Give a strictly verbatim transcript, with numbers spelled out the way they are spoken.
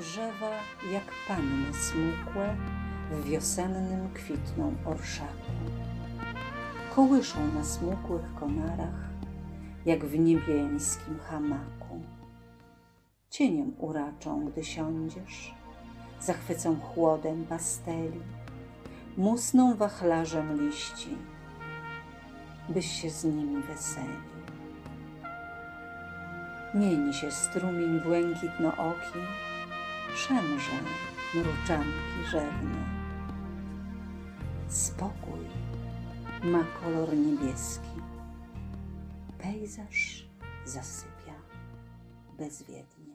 Drzewa jak panny smukłe w wiosennym kwitną orszaku. Kołyszą na smukłych konarach, jak w niebieńskim hamaku. Cieniem uraczą, gdy siądziesz, zachwycą chłodem pasteli, musną wachlarzem liści, byś się z nimi weseli. Mieni się strumień błękitnooki, szemrze mruczanki rzewne. Spokój ma kolor niebieski, pejzaż zasypia bezwiednie.